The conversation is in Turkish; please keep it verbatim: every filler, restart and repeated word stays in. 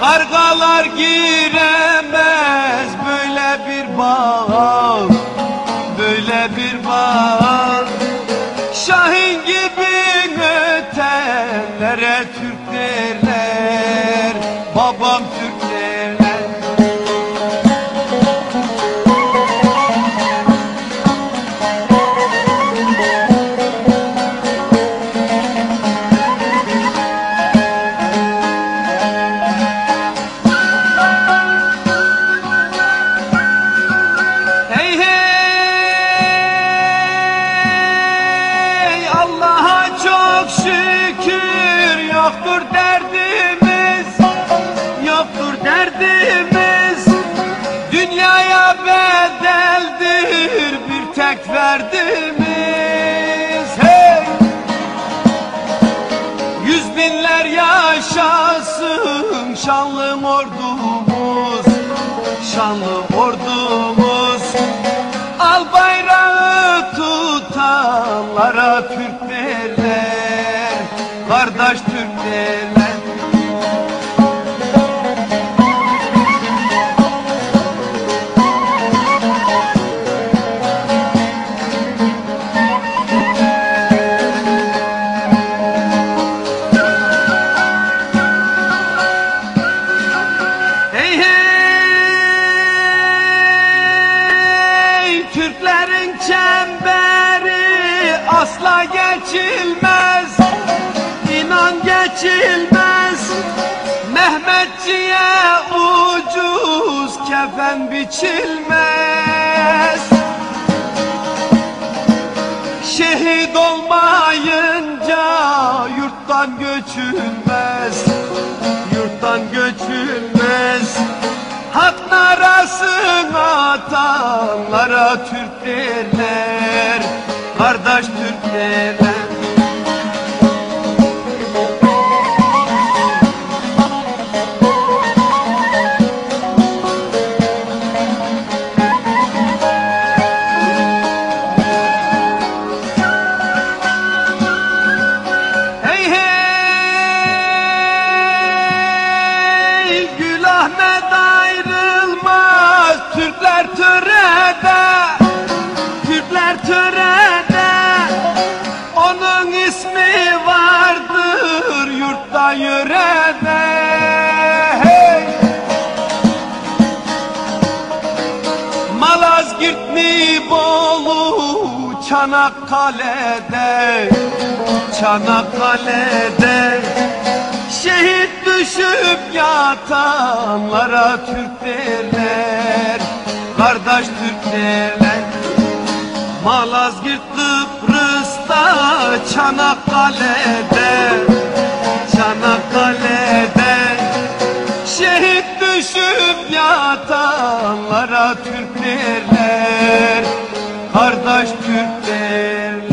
Kargalar giremez böyle bir bağa, böyle bir bağa. Şahin gibi ötenlere Türk derler, babam Türk derler. Yoktur derdimiz, yoktur derdimiz. Dünyaya bedeldir bir tek verdimiz. Hey! Yüz binler yaşasın şanlı ordumuz, şanlı ordumuz. Al bayrağı tutanlara Türk derler, kardeş Türk derler. Hey hey, Türklerin çemberi asla geçilmez, İnan geçilmez. Mehmetçiye ucuz kefen biçilmez. Şehit olmayınca yurttan göçülmez, yurttan göçülmez. Hak narasını atanlara Türk derler, kardeş Türk derler. Ahmet ayrılmaz, Türkler törede, Türkler törede. Onun ismi vardır yurtta yörede. Hey! Malazgirt mi Bolu, Çanakkale'de, Çanakkale'de. Şehit düşüp yatanlara Türk derler, kardeş Türk derler. Malazgirt, Kıbrıs'ta, Çanakkale'de, Çanakkale'de. Şehit düşüp yatanlara Türk derler, kardeş Türk derler.